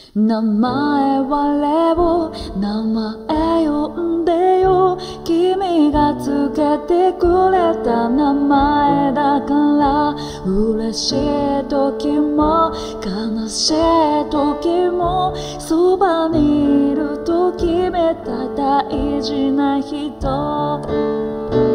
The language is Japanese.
名前はレオ、名前呼んでよ。君がつけてくれた名前だから、嬉しい時も悲しい時もそばにいると決めた大事な人。